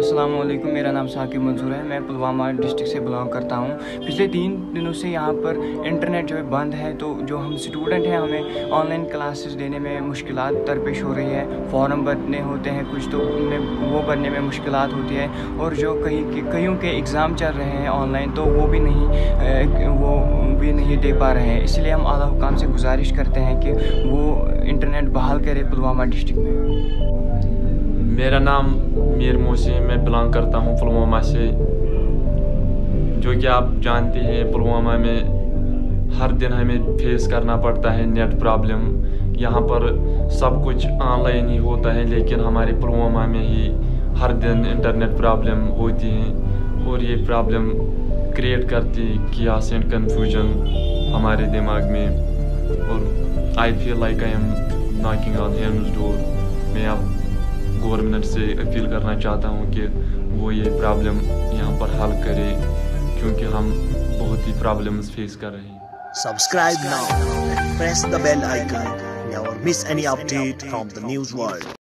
अस्सलाम वालेकुम, मेरा नाम साकिब मंसूर है। मैं पुलवामा डिस्ट्रिक्ट से बिलोंग करता हूँ। पिछले 3 दिनों से यहाँ पर इंटरनेट जो है बंद है, तो जो हम स्टूडेंट हैं हमें ऑनलाइन क्लासेस देने में मुश्किलात दरपेश हो रही है। फॉर्म भरने होते हैं कुछ, तो उनमें वो भरने में मुश्किलात होती है, और जो कईयों के एग्ज़ाम चल रहे हैं ऑनलाइन, तो वो भी नहीं दे पा रहे हैं। इसलिए हम आला हुकाम से गुजारिश करते हैं कि वो इंटरनेट बहाल करे पुलवामा डिस्ट्रिक्ट में। मेरा नाम मीर मोहसिन, मैं बिलोंग करता हूँ पुलवामा से। जो कि आप जानते हैं, पुलवामा में हर दिन हमें फेस करना पड़ता है नेट प्रॉब्लम। यहाँ पर सब कुछ ऑनलाइन ही होता है, लेकिन हमारे पुलवामा में ही हर दिन इंटरनेट प्रॉब्लम होती है, और ये प्रॉब्लम क्रिएट करती कियास एंड कन्फ्यूजन हमारे दिमाग में। और I feel like I am knocking on heaven's door. मैं अब गवर्नमेंट से अपील करना चाहता हूँ कि वो ये प्रॉब्लम यहाँ पर हल करे, क्योंकि हम बहुत ही प्रॉब्लम्स फेस कर रहे हैं। Subscribe now and press the bell icon. Never miss any update from the news world.